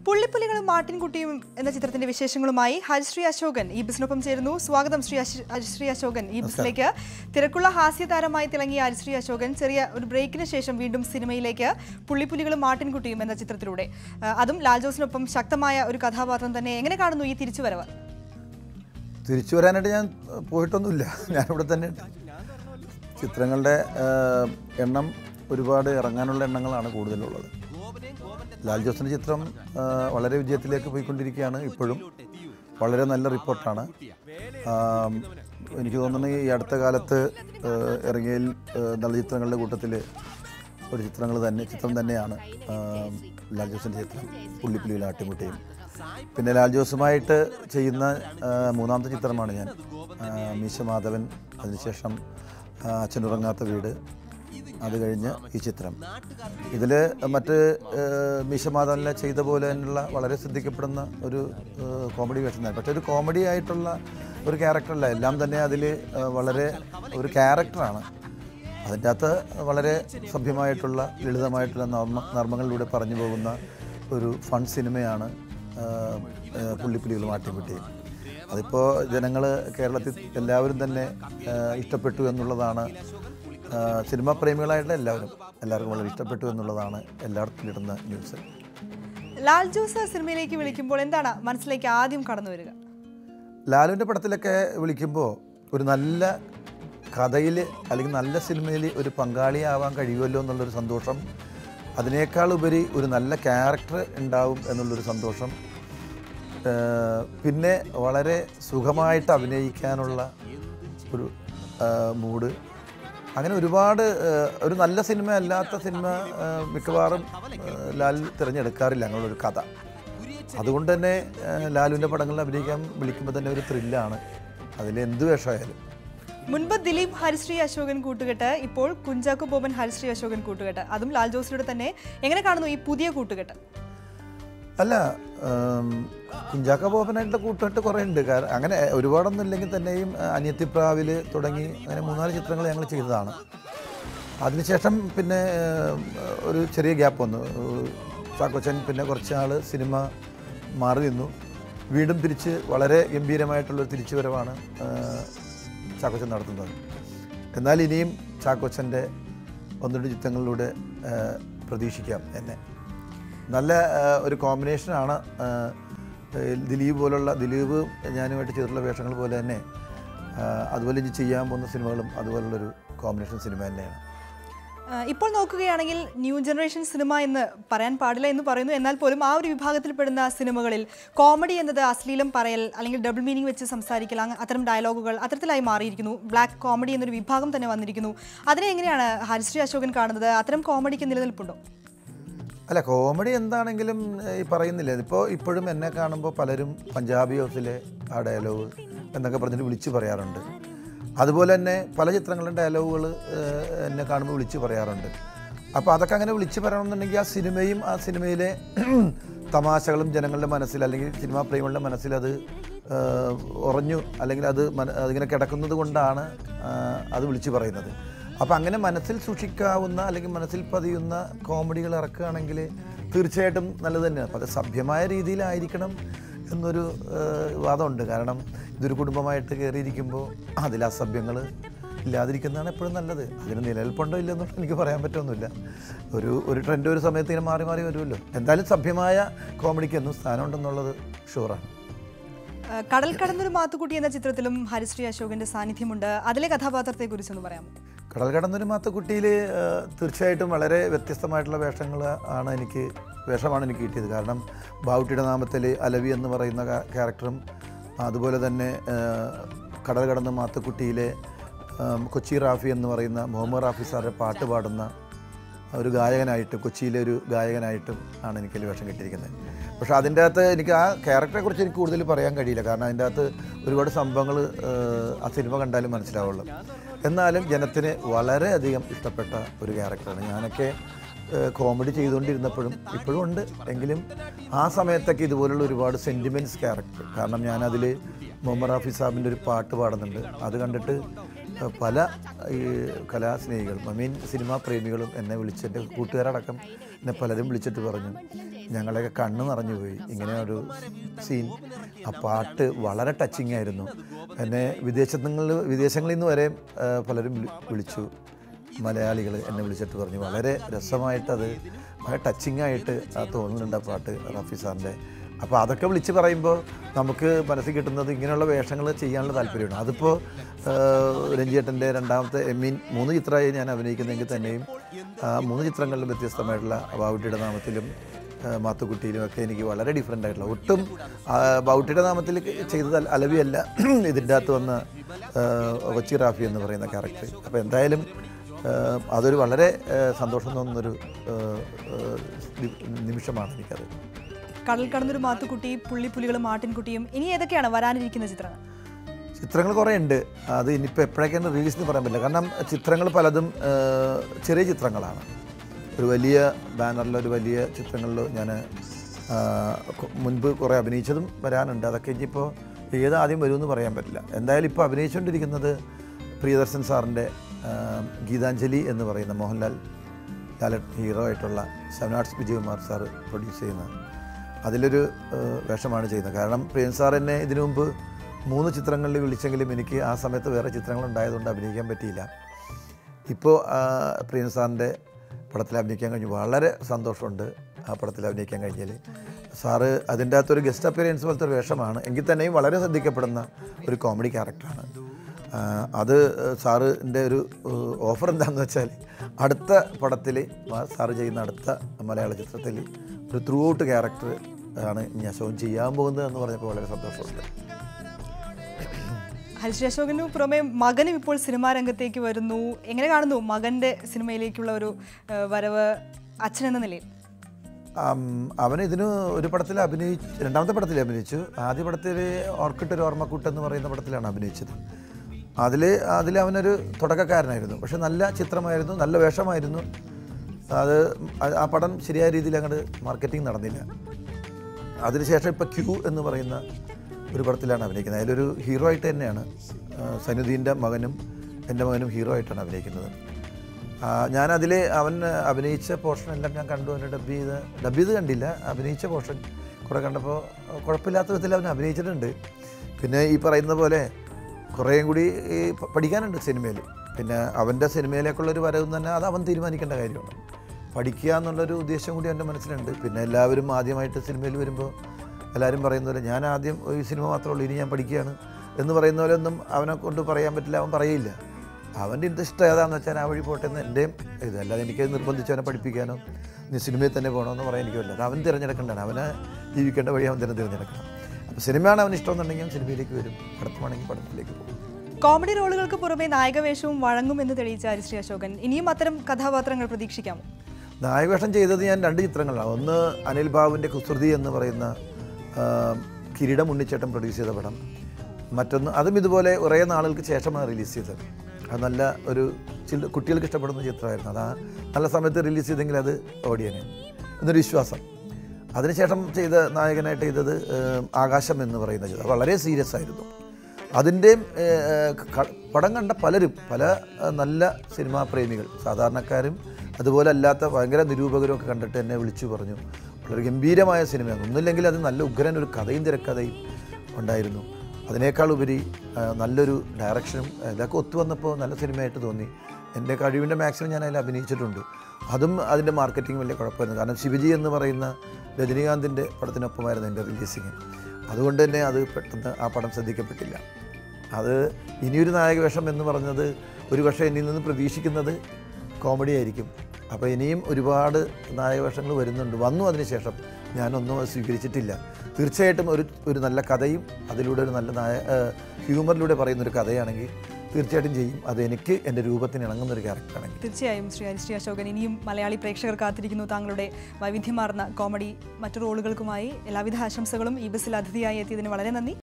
പുള്ളിപ്പുലികളും മാട്ടിൻകുട്ടിയും എന്ന ചിത്രത്തിന്റെ വിശേഷങ്ങളുമായി ഹരിശ്രീ അശോകൻ ഈ ബിസിനൊപ്പം ചേരുന്നു. സ്വാഗതം ഹരിശ്രീ അശോകൻ ഈ ബിസിലേക്ക്. തിരക്കുള്ള ഹാസ്യതാരമായി തിളങ്ങിയ ഹരിശ്രീ അശോകൻ ചെറിയ ഒരു ബ്രേക്കിന് ശേഷം വീണ്ടും സിനിമയിലേക്ക് പുള്ളിപ്പുലികളും മാട്ടിൻകുട്ടിയും എന്ന ചിത്രത്തിലൂടെ, അതും ലാൽ ജോസിനൊപ്പം ശക്തമായ ഒരു കഥാപാത്രം തന്നെ. എങ്ങനെ കാണുന്നു ഈ തിരിച്ചുവരവ്? തിരിച്ചു വരാനായിട്ട് ഞാൻ പോയിട്ടൊന്നുമില്ല, ഞാനിവിടെ തന്നെ. ചിത്രങ്ങളുടെ എണ്ണം ഒരുപാട് ഇറങ്ങാനുള്ള എണ്ണങ്ങളാണ് കൂടുതലുള്ളത്. ലാൽ ജോസിൻ്റെ ചിത്രം വളരെ വിജയത്തിലേക്ക് പോയിക്കൊണ്ടിരിക്കുകയാണ്. ഇപ്പോഴും വളരെ നല്ല റിപ്പോർട്ടാണ്. എനിക്ക് തോന്നുന്നു ഈ അടുത്ത കാലത്ത് ഇറങ്ങിയ നല്ല ചിത്രങ്ങളുടെ കൂട്ടത്തിൽ ഒരു ചിത്രം തന്നെയാണ് ലാൽ ജോസിൻ്റെ ചിത്രം പുള്ളിപ്പുലിയും ആട്ടിൻകുട്ടിയും. പിന്നെ ലാൽ ജോസുമായിട്ട് ചെയ്യുന്ന മൂന്നാമത്തെ ചിത്രമാണ് ഞാൻ, മീശ മാധവൻ. അതിനുശേഷം അച്ഛനുറങ്ങാത്ത വീട്, അത് കഴിഞ്ഞ് ഈ ചിത്രം. ഇതിൽ മറ്റ് മീശ മാധവനിലെ ചെയ്ത പോലെ തന്നെയുള്ള വളരെ ശ്രദ്ധിക്കപ്പെടുന്ന ഒരു കോമഡി വേഷം തന്നെ. പക്ഷേ ഒരു കോമഡി ആയിട്ടുള്ള ഒരു ക്യാരക്ടറല്ല, എല്ലാം തന്നെ അതിൽ വളരെ ഒരു ക്യാരക്ടറാണ്. അതിൻ്റെ അകത്ത് വളരെ സഭ്യമായിട്ടുള്ള ലളിതമായിട്ടുള്ള നർമ്മങ്ങളിലൂടെ പറഞ്ഞു പോകുന്ന ഒരു ഫൺ സിനിമയാണ് പുള്ളിപ്പുലികളും ആട്ടിൻകുട്ടിയും. അതിപ്പോൾ ജനങ്ങൾ കേരളത്തിൽ എല്ലാവരും തന്നെ ഇഷ്ടപ്പെട്ടു എന്നുള്ളതാണ്. സിനിമാ പ്രേമികളായിട്ടുള്ള എല്ലാവർക്കും വളരെ ഇഷ്ടപ്പെട്ടു എന്നുള്ളതാണ് എല്ലായിടത്തും ഇടുന്ന ന്യൂസ്. ലാൽ ജോസ് സിനിമയിലേക്ക് വിളിക്കുമ്പോൾ എന്താണ് മനസ്സിലേക്ക് ആദ്യം കടന്നു വരിക? ലാലുവിൻ്റെ പടത്തിലൊക്കെ വിളിക്കുമ്പോൾ ഒരു നല്ല കഥയിൽ അല്ലെങ്കിൽ നല്ല സിനിമയിൽ ഒരു പങ്കാളിയാവാൻ കഴിയുമല്ലോ എന്നുള്ളൊരു സന്തോഷം, അതിനേക്കാൾ ഉപരി ഒരു നല്ല ക്യാരക്ടർ ഉണ്ടാവും എന്നുള്ളൊരു സന്തോഷം, പിന്നെ വളരെ സുഖമായിട്ട് അഭിനയിക്കാനുള്ള ഒരു മൂഡ്, അങ്ങനെ ഒരുപാട്. ഒരു നല്ല സിനിമ അല്ലാത്ത സിനിമ മിക്കവാറും ലാൽ തിരഞ്ഞെടുക്കാറില്ല അങ്ങനെയുള്ളൊരു കഥ. അതുകൊണ്ട് തന്നെ ലാലുവിൻ്റെ പടങ്ങളിൽ അഭിനയിക്കാൻ വിളിക്കുമ്പോൾ തന്നെ ഒരു ത്രില്ലാണ്, അതിലെന്ത് വേഷമായാലും. മുൻപ് ദിലീപ് ഹരിശ്രീ അശോകൻ കൂട്ടുകെട്ട്, ഇപ്പോൾ കുഞ്ചാക്കോ ബോബൻ ഹരിശ്രീ അശോകൻ കൂട്ടുകെട്ട്, അതും ലാൽ ജോസിലൂടെ തന്നെ. എങ്ങനെ കാണുന്നു ഈ പുതിയ കൂട്ടുകെട്ട്? അല്ല, കുഞ്ചാക്കോ ബോബനായിട്ടുള്ള കൂട്ടുകെട്ട് കുറേ ഉണ്ട്. കാരണം അങ്ങനെ ഒരുപാടൊന്നും ഇല്ലെങ്കിൽ തന്നെയും അനിയത്തിപ്രാവിൽ തുടങ്ങി അങ്ങനെ 3-4 ചിത്രങ്ങൾ ഞങ്ങൾ ചെയ്തതാണ്. അതിനുശേഷം പിന്നെ ഒരു ചെറിയ ഗ്യാപ്പ് വന്നു. ചാക്കോച്ചൻ പിന്നെ കുറച്ച് നാൾ സിനിമ മാറി നിന്നു. വീണ്ടും തിരിച്ച് വളരെ ഗംഭീരമായിട്ടുള്ളൊരു തിരിച്ചുവരവാണ് ചാക്കോച്ചൻ നടത്തുന്നത്. എന്നാൽ ഇനിയും ചാക്കോച്ചൻ്റെ 1-2 ചിത്രങ്ങളിലൂടെ പ്രതീക്ഷിക്കാം എന്നെ. നല്ല ഒരു കോമ്പിനേഷനാണ്. ദിലീപ് ഞാനുമായിട്ട് ചെയ്തിട്ടുള്ള വേഷങ്ങൾ പോലെ തന്നെ അതുപോലെ ഇനി ചെയ്യാൻ പോകുന്ന സിനിമകളും അതുപോലുള്ളൊരു കോമ്പിനേഷൻ സിനിമ തന്നെയാണ്. ഇപ്പോൾ നോക്കുകയാണെങ്കിൽ ന്യൂ ജനറേഷൻ സിനിമ എന്ന് പറയാൻ പാടില്ല എന്ന് പറയുന്നു. എന്നാൽ പോലും ആ ഒരു വിഭാഗത്തിൽപ്പെടുന്ന സിനിമകളിൽ കോമഡി എന്നത് അശ്ലീലം പറയൽ അല്ലെങ്കിൽ ഡബിൾ മീനിങ് വെച്ച് സംസാരിക്കൽ, അത്തരം ഡയലോഗുകൾ അത്തരത്തിലായി മാറിയിരിക്കുന്നു. ബ്ലാക്ക് കോമഡി എന്നൊരു വിഭാഗം തന്നെ വന്നിരിക്കുന്നു. അതിനെ എങ്ങനെയാണ് ഹരിശ്രീ അശോകൻ കാണുന്നത്? അത്തരം കോമഡിക്ക് നിലനിൽപ്പുണ്ടോ? അല്ല, കോമഡി എന്താണെങ്കിലും ഈ പറയുന്നില്ല, ഇപ്പോഴും എന്നെ കാണുമ്പോൾ പലരും പഞ്ചാബി ഹൗസിലെ ആ ഡയലോഗ് എന്നൊക്കെ പറഞ്ഞിട്ട് വിളിച്ച് പറയാറുണ്ട്. അതുപോലെ തന്നെ പല ചിത്രങ്ങളുടെ ഡയലോഗുകൾ എന്നെ കാണുമ്പോൾ വിളിച്ച് പറയാറുണ്ട്. അപ്പോൾ അതൊക്കെ അങ്ങനെ വിളിച്ച് പറയണമെന്നുണ്ടെങ്കിൽ ആ സിനിമയും ആ സിനിമയിലെ തമാശകളും ജനങ്ങളുടെ മനസ്സിൽ അല്ലെങ്കിൽ സിനിമാ പ്രേമികളുടെ മനസ്സിൽ അത് ഉറഞ്ഞു അല്ലെങ്കിൽ അതിങ്ങനെ കിടക്കുന്നത് കൊണ്ടാണ് അത് വിളിച്ച് പറയുന്നത്. അപ്പോൾ അങ്ങനെ മനസ്സിൽ സൂക്ഷിക്കാവുന്ന അല്ലെങ്കിൽ മനസ്സിൽ പതിയുന്ന കോമഡികൾ ഇറക്കുകയാണെങ്കിൽ തീർച്ചയായിട്ടും നല്ലത് തന്നെയാണ്. അപ്പോൾ അത് സഭ്യമായ രീതിയിലായിരിക്കണം എന്നൊരു വാദമുണ്ട്. കാരണം ഇതൊരു കുടുംബമായിട്ട് കയറിയിരിക്കുമ്പോൾ അതിൽ അസഭ്യങ്ങൾ ഇല്ലാതിരിക്കുന്നതാണ് എപ്പോഴും നല്ലത്. അതിന് നിലനിൽപ്പുണ്ടോ ഇല്ലെന്നൊന്നും എനിക്ക് പറയാൻ പറ്റുമൊന്നുമില്ല. ഒരു ട്രെൻഡ് ഒരു സമയത്ത് ഇങ്ങനെ മാറി മാറി വരുമല്ലോ. എന്തായാലും സഭ്യമായ കോമഡിക്ക് എന്നും സ്ഥാനമുണ്ടെന്നുള്ളത് ഷുവറാണ്. കടൽ കടന്നൊരു മാത്തുക്കുട്ടി എന്ന ചിത്രത്തിലും ഹരിശ്രീ അശോകന്റെ സാന്നിധ്യമുണ്ട്. അതിലെ കഥാപാത്രത്തെക്കുറിച്ചൊന്ന് പറയാമോ? കടൽ കടന്നൊരു മാത്തുക്കുട്ടിയിൽ തീർച്ചയായിട്ടും വളരെ വ്യത്യസ്തമായിട്ടുള്ള വേഷമാണ് എനിക്ക് കിട്ടിയത്. കാരണം ബാവുട്ടിയുടെ നാമത്തിൽ അലവി എന്ന് പറയുന്ന ക്യാരക്ടറും, അതുപോലെ തന്നെ കടൽ കടന്ന മാത്തുക്കുട്ടിയിലെ കൊച്ചി റാഫി എന്ന് പറയുന്ന മുഹമ്മദ് റാഫി സാറിൻ്റെ പാട്ട് പാടുന്ന ഒരു ഗായകനായിട്ടും, കൊച്ചിയിലെ ഒരു ഗായകനായിട്ടും ആണ് എനിക്കതിൽ വേഷം കിട്ടിയിരിക്കുന്നത്. പക്ഷേ അതിൻ്റെ അകത്ത് എനിക്ക് ആ ക്യാരക്ടറെക്കുറിച്ച് എനിക്ക് കൂടുതൽ പറയാൻ കഴിയില്ല. കാരണം അതിൻ്റെ അകത്ത് ഒരുപാട് സംഭവങ്ങൾ ആ സിനിമ കണ്ടാലും മനസ്സിലാവുള്ളൂ. എന്നാലും ജനത്തിന് വളരെയധികം ഇഷ്ടപ്പെട്ട ഒരു ക്യാരക്ടറാണ്. ഞാനൊക്കെ കോമഡി ചെയ്തുകൊണ്ടിരുന്നപ്പോഴും ഇപ്പോഴും ഉണ്ട്, എങ്കിലും ആ സമയത്തൊക്കെ ഇതുപോലുള്ള ഒരുപാട് സെൻറ്റിമെൻറ്റ്സ് ക്യാരക്ടർ. കാരണം ഞാനതിൽ മുഹമ്മദ് റാഫി സാഹിബിൻ്റെ ഒരു പാട്ട് പാടുന്നുണ്ട്. അത് കണ്ടിട്ട് പല ഈ കലാസ്നേഹികളും സിനിമാ പ്രേമികളും എന്നെ വിളിച്ച്, എൻ്റെ കൂട്ടുകാരടക്കം എന്നെ പലരും വിളിച്ചിട്ട് പറഞ്ഞു, ഞങ്ങളുടെയൊക്കെ കണ്ണ് നിറഞ്ഞു പോയി. ഇങ്ങനെ ഒരു സീൻ, ആ പാട്ട് വളരെ ടച്ചിങ് ആയിരുന്നു. എന്നെ വിദേശങ്ങളിൽ നിന്ന് വരെ പലരും വിളിച്ചു, മലയാളികൾ എന്നെ വിളിച്ചിട്ട് പറഞ്ഞു വളരെ രസമായിട്ടത്, വളരെ ടച്ചിങ് ആയിട്ട് തോന്നുന്നുണ്ട് ആ പാട്ട് റഫി സാറിൻ്റെ. അപ്പോൾ അതൊക്കെ വിളിച്ച് പറയുമ്പോൾ നമുക്ക് മനസ്സിൽ കിട്ടുന്നത് ഇങ്ങനെയുള്ള വേഷങ്ങൾ ചെയ്യാനുള്ള താല്പര്യമാണ്. അതിപ്പോൾ രഞ്ജിയേട്ടൻ്റെ രണ്ടാമത്തെ 3 ചിത്രമായി ഞാൻ അഭിനയിക്കുന്നെങ്കിൽ തന്നെയും 3 ചിത്രങ്ങളിലും വ്യത്യസ്തമായിട്ടുള്ള ബാവുട്ടിയുടെ നാമത്തിലും മാത്തുക്കുട്ടിയിലും ഒക്കെ എനിക്ക് വളരെ ഡിഫറെൻ്റ് ആയിട്ടുള്ള, ഒട്ടും ബാവുട്ടിയുടെ നാമത്തിൽ ചെയ്തത് അലവിയല്ല ഇതിൻ്റെ അകത്ത് വന്ന കൊച്ചി റാഫി എന്ന് പറയുന്ന ക്യാരക്ടർ. അപ്പോൾ എന്തായാലും അതൊരു വളരെ സന്തോഷം തോന്നുന്നൊരു നിമിഷമാണ് എനിക്കത്. കടൽ കടന്നൊരു മാത്തുക്കുട്ടി, പുള്ളിപ്പുലികളും ആട്ടിൻകുട്ടിയും, ഇനി ഏതൊക്കെയാണ് വരാനിരിക്കുന്ന ചിത്രങ്ങൾ? ചിത്രങ്ങൾ കുറേ ഉണ്ട്. അത് ഇനിയിപ്പോൾ എപ്പോഴൊക്കെയാണ് റിലീസ് എന്ന് പറയാൻ പറ്റില്ല. കാരണം ചിത്രങ്ങൾ പലതും ചെറിയ ചിത്രങ്ങളാണ്. ഒരു വലിയ ബാനറിൽ ഒരു വലിയ ചിത്രങ്ങളിൽ ഞാൻ മുൻപ് കുറേ അഭിനയിച്ചതും വരാനുണ്ട്. അതൊക്കെ ഇനിയിപ്പോൾ ഏതാദ്യം വരുമെന്ന് പറയാൻ പറ്റില്ല. എന്തായാലും ഇപ്പോൾ അഭിനയിച്ചുകൊണ്ടിരിക്കുന്നത് പ്രിയദർശൻ സാറിൻ്റെ ഗീതാഞ്ജലി എന്ന് പറയുന്ന മോഹൻലാൽ ഹീറോ ആയിട്ടുള്ള 7 ആർട്സ് വിജയകുമാർ സാറ് പ്രൊഡ്യൂസ് ചെയ്യുന്ന അതിലൊരു വേഷമാണ് ചെയ്യുന്നത്. കാരണം പ്രിയൻ സാർ എന്നെ ഇതിനു മുമ്പ് 3 ചിത്രങ്ങളിൽ വിളിച്ചെങ്കിലും എനിക്ക് ആ സമയത്ത് വേറെ ചിത്രങ്ങളുണ്ടായതുകൊണ്ട് അഭിനയിക്കാൻ പറ്റിയില്ല. ഇപ്പോൾ പ്രിയൻ സാറിൻ്റെ പടത്തിൽ അഭിനയിക്കാൻ കഴിഞ്ഞു. വളരെ സന്തോഷമുണ്ട് ആ പടത്തിൽ അഭിനയിക്കാൻ കഴിഞ്ഞാൽ. സാറ് അതിൻ്റെ അകത്തൊരു ഗസ്റ്റ് അപ്പിയറൻസ് പോലത്തെ ഒരു വേഷമാണ്, എങ്കിൽ തന്നെയും വളരെ ശ്രദ്ധിക്കപ്പെടുന്ന ഒരു കോമഡി ക്യാരക്ടറാണ്. അത് സാറിൻ്റെ ഒരു ഓഫർ എന്താണെന്ന് വെച്ചാൽ അടുത്ത പടത്തിൽ സാറ് ചെയ്യുന്ന അടുത്ത മലയാള ചിത്രത്തിൽ ഒരു ത്രൂ ഔട്ട് ക്യാരക്ടർ ആണ് ഞാൻ ഷോ ചെയ്യാൻ പോകുന്നത് എന്ന് പറഞ്ഞപ്പോൾ വളരെ സന്തോഷമുണ്ട്. ഹരിശ്രീ അശോകനു പുറമെ മകനും ഇപ്പോൾ സിനിമാ രംഗത്തേക്ക് വരുന്നു. എങ്ങനെ കാണുന്നു മകൻ്റെ സിനിമയിലേക്കുള്ള ഒരു വരവ് അച്ഛനെന്ന നിലയിൽ? അവൻ ഇതിന് ഒരു പടത്തിൽ രണ്ടാമത്തെ പടത്തിൽ അഭിനയിച്ചു. ആദ്യ പടത്തിൽ ഓർക്കിട്ടൊരു ഓർമ്മക്കൂട്ട് എന്ന് പറയുന്ന പടത്തിലാണ് അഭിനയിച്ചത്. അതിൽ അവനൊരു തുടക്കക്കാരനായിരുന്നു. പക്ഷെ നല്ല ചിത്രമായിരുന്നു, നല്ല വേഷമായിരുന്നു. ആ പടം ശരിയായ രീതിയിൽ അങ്ങോട്ട് മാർക്കറ്റിംഗ് നടന്നില്ല. അതിനുശേഷം ഇപ്പോൾ ക്യൂ എന്ന് പറയുന്ന ഒരു പടത്തിലാണ് അഭിനയിക്കുന്നത്. അതിലൊരു ഹീറോ ആയിട്ട് തന്നെയാണ്. സനുദ്ദീൻ്റെ മകനും എൻ്റെ മകനും ഹീറോ ആയിട്ടാണ് അഭിനയിക്കുന്നത്. ഞാനതിൽ അവൻ അഭിനയിച്ച പോർഷൻ എല്ലാം ഞാൻ കണ്ടു. അവനെ ഡബ് ചെയ്ത് കണ്ടില്ല, അഭിനയിച്ച പോർഷൻ കുറേ കണ്ടപ്പോൾ കുഴപ്പമില്ലാത്ത വിധത്തിൽ അവൻ അഭിനയിച്ചിട്ടുണ്ട്. പിന്നെ ഈ പറയുന്ന പോലെ കുറേയും കൂടി പഠിക്കാനുണ്ട് സിനിമയിൽ. പിന്നെ അവൻ്റെ സിനിമയിലേക്കുള്ളൊരു വരവ് തന്നെ അത് അവൻ തീരുമാനിക്കേണ്ട കാര്യമാണ്. പഠിക്കുക എന്നുള്ളൊരു ഉദ്ദേശം കൂടി എൻ്റെ മനസ്സിലുണ്ട്. പിന്നെ എല്ലാവരും ആദ്യമായിട്ട് സിനിമയിൽ വരുമ്പോൾ എല്ലാവരും പറയുന്ന പോലെ ഞാൻ ആദ്യം ഒരു സിനിമ മാത്രമേ ഉള്ളൂ, ഇനി ഞാൻ പഠിക്കുകയാണ് എന്ന് പറയുന്ന പോലെ ഒന്നും അവനെ കൊണ്ട് പറയാൻ പറ്റില്ല. അവൻ പറയില്ല. അവൻ്റെ ഇഷ്ടം ഏതാണെന്ന് വെച്ചാൽ ആ വഴി പോട്ടെ എന്ന് എൻ്റെയും ഇത്. അല്ലാതെ എനിക്ക് നിർബന്ധിച്ച് അവനെ പഠിപ്പിക്കാനോ നീ സിനിമയിൽ തന്നെ പോകണമെന്ന് പറയാൻ എനിക്കില്ല. അത് അവൻ തിരഞ്ഞെടുക്കേണ്ടതാണ്. അവനെ ജീവിക്കേണ്ട വഴി അവൻ തന്നെ തിരഞ്ഞെടുക്കണം. അപ്പോൾ സിനിമയാണ് അവന് ഇഷ്ടമെന്നുണ്ടെങ്കിൽ സിനിമയിലേക്ക് വരും, പടത്തമാണെങ്കിൽ പടത്തിലേക്ക് പോകും. കോമഡി റോളുകൾക്ക് പുറമെ നായകവേഷവും വഴങ്ങുമെന്ന് തെളിയിച്ച ഹരിശ്രീ അശോകൻ ഇനിയും അത്തരം കഥാപാത്രങ്ങൾ പ്രതീക്ഷിക്കാമോ? നായകവേഷം ചെയ്തത് ഞാൻ 2 ചിത്രങ്ങളാണ്. ഒന്ന് അനിൽ ബാബുവിൻ്റെ കുസൃതി എന്ന് പറയുന്ന കിരീടം ഉണ്ണിച്ചേട്ടൻ പ്രൊഡ്യൂസ് ചെയ്ത പടം. മറ്റൊന്ന് അതും ഇതുപോലെ കുറേ നാളുകൾക്ക് ശേഷമാണ് റിലീസ് ചെയ്തത്. അത് നല്ല ഒരു കുട്ടികൾക്ക് ഇഷ്ടപ്പെടുന്ന ചിത്രമായിരുന്നു. അത് നല്ല സമയത്ത് റിലീസ് ചെയ്തെങ്കിൽ അത് ഓടിയനെ എന്നൊരു വിശ്വാസം. അതിനുശേഷം നായകനായിട്ട് ചെയ്തത് ആകാശം എന്ന് പറയുന്ന ചിത്രം വളരെ സീരിയസ് ആയിരുന്നു. അതിൻ്റെയും പടം കണ്ട പലരും, പല നല്ല സിനിമാ പ്രേമികൾ, സാധാരണക്കാരും അതുപോലെ അല്ലാത്ത ഭയങ്കര നിരൂപകരും ഒക്കെ കണ്ടിട്ട് എന്നെ വിളിച്ചു പറഞ്ഞു വളരെ ഗംഭീരമായ സിനിമയാണ്. ഒന്നുമില്ലെങ്കിൽ അത് നല്ല ഉഗ്രൻ ഒരു കഥയും തിരക്കഥയും ഉണ്ടായിരുന്നു. അതിനേക്കാൾ ഉപരി നല്ലൊരു ഡയറക്ഷനും ഇതൊക്കെ ഒത്തുവന്നപ്പോൾ നല്ല സിനിമയായിട്ട് തോന്നി. എൻ്റെ കഴിവിൻ്റെ മാക്സിമം ഞാൻ അതിൽ അഭിനയിച്ചിട്ടുണ്ട്. അതും അതിൻ്റെ മാർക്കറ്റിംഗ് വലിയ കുഴപ്പമായിരുന്നു. കാരണം ശിവജി എന്ന് പറയുന്ന രജനീകാന്തിൻ്റെ പടത്തിനൊപ്പമായിരുന്നു എൻ്റെ റിലീസിങ്. അതുകൊണ്ട് തന്നെ അത് പെട്ടെന്ന് ആ പടം ശ്രദ്ധിക്കപ്പെട്ടില്ല. അത് ഇനിയൊരു നായകവേഷം എന്ന് പറഞ്ഞത് ഒരു പക്ഷേ എന്നിൽ നിന്ന് പ്രതീക്ഷിക്കുന്നത് കോമഡി ആയിരിക്കും. അപ്പോൾ ഇനിയും ഒരുപാട് നായകവേഷങ്ങൾ വന്നു. അതിനുശേഷം ഞാനൊന്നും സ്വീകരിച്ചിട്ടില്ല. തീർച്ചയായിട്ടും ഒരു നല്ല കഥയും അതിലൂടെ ഒരു നല്ല ഹ്യൂമറിലൂടെ പറയുന്നൊരു കഥയാണെങ്കിൽ തീർച്ചയായിട്ടും ചെയ്യും. അത് എനിക്ക് എൻ്റെ രൂപത്തിന് ഇണങ്ങുന്നൊരു ക്യാരക്ടറാണെങ്കിൽ. തീർച്ചയായും ശ്രീ അശോകൻ, ഇനിയും മലയാളി പ്രേക്ഷകർ കാത്തിരിക്കുന്നു താങ്കളുടെ വൈവിധ്യമാർന്ന കോമഡി മറ്റു റോളുകൾക്കുമായി. എല്ലാവിധ ആശംസകളും ഈ ബസ്സിൽ അതിഥിയായി എത്തിയതിന് വളരെ നന്ദി.